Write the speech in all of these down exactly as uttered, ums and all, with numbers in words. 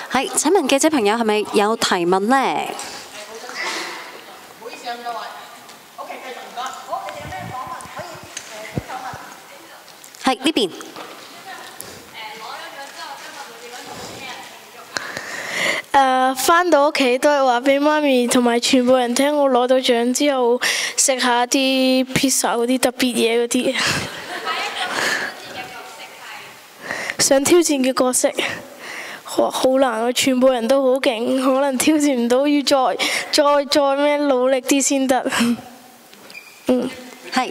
係，請問記者朋友係咪有提問呢？係呢邊。 誒，翻到屋企都係話俾媽咪同埋全部人聽，我攞到獎之後食下啲 pizza 嗰啲特別嘢嗰啲。想挑戰嘅角色，哇，好難啊！全部人都好勁，可能挑戰唔到，要再再再咩努力啲先得。嗯， 係。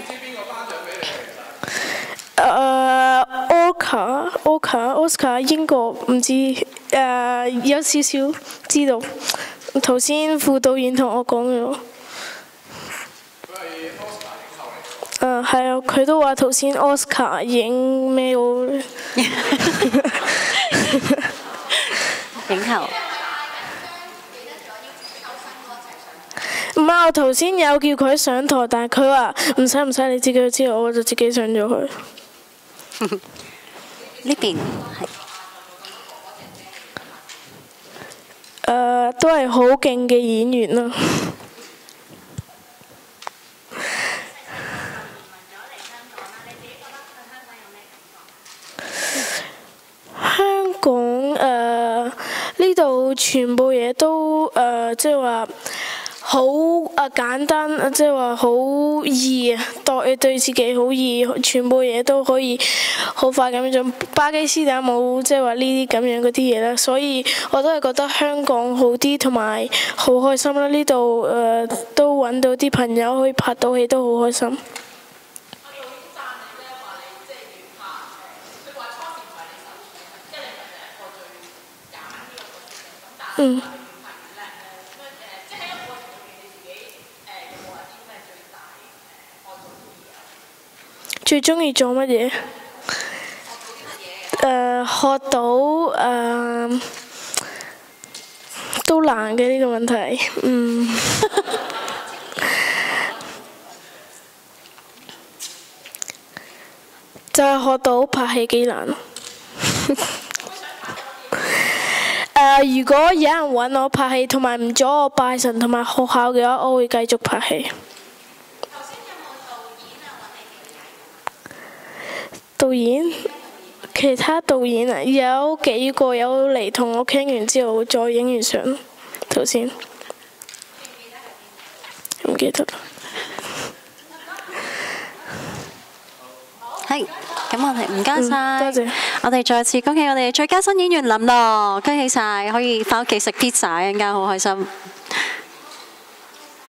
誒 Oscar Oscar Oscar 英國唔知誒有少少知道，頭先副導演同我講咗。誒係啊，佢都話頭先 Oscar 影咩喎？ 影后。 唔係，我頭先有叫佢上台，但係佢話唔使唔使，你自己知道，我就自己上咗去。 呢邊係。 誒，都係好勁嘅演員啦。香港誒呢度全部嘢都誒，即係話好啊簡單，即係話好易啊，對對自己好易，全部嘢都可以好快咁樣做。巴基斯坦冇即係話呢啲咁樣嗰啲嘢啦，所以我都係覺得香港好啲，同埋好開心啦！呢度誒都揾到啲朋友可以拍到戲，都好開心。嗯。最中意做乜嘢？誒，學到誒都難嘅呢個問題，嗯。就係學到拍戲幾難。誒，如果有人揾我拍戲，同埋唔阻我拜神同埋學校嘅話，我會繼續拍戲。導演，其他導演啊，有幾個有嚟同我傾完之後再影完相。頭先唔記得啦。 係，咁我哋唔該晒， 多謝。 我哋再次恭喜我哋最佳新演員林樂，恭喜晒，可以翻屋企食 pizza，陣間好開心。